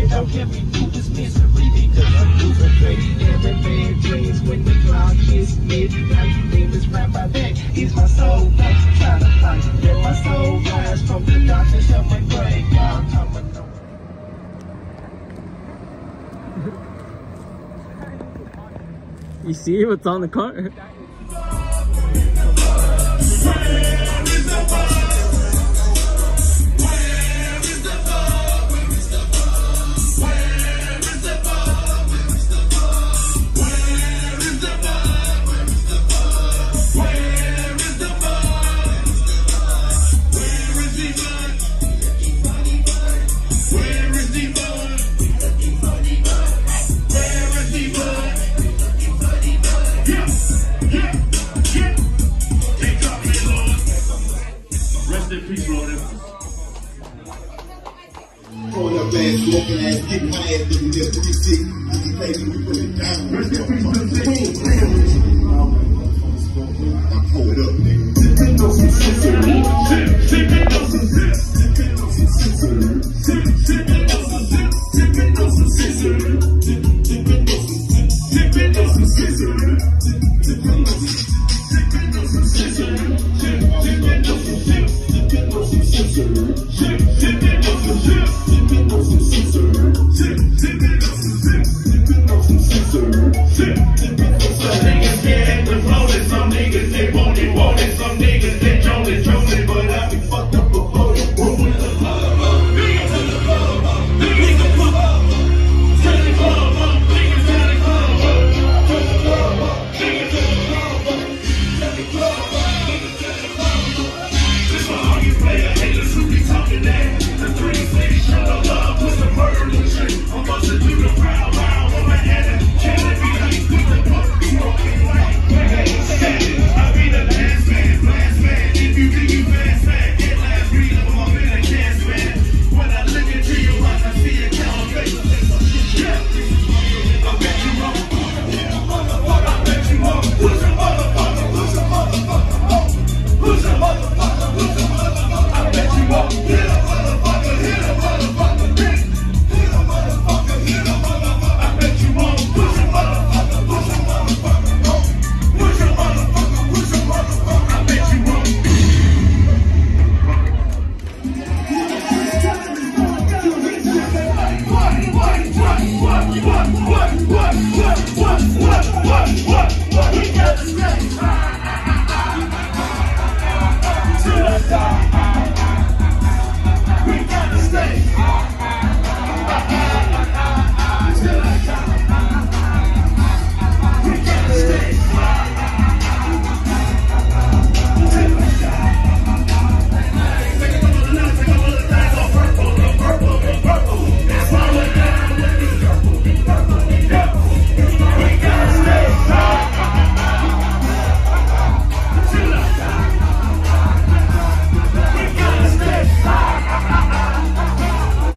don't get me through this misery because I'm losing faith. Every man dreams when the clock hits midnight. Demons right by that is my soul. I'm trying to fight. Let my soul rise from the darkness of my grave. You see what's on the car? Smoking ass, getting my ass looking just 3-6. I can play me, we put it down. I pull it up, nigga. What?